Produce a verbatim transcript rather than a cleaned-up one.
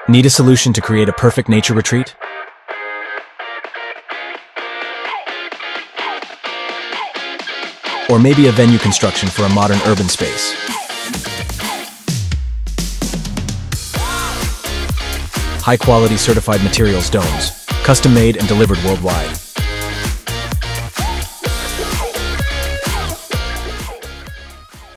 Need a solution to create a perfect nature retreat? Or maybe a venue construction for a modern urban space? High-quality certified materials domes, custom-made and delivered worldwide.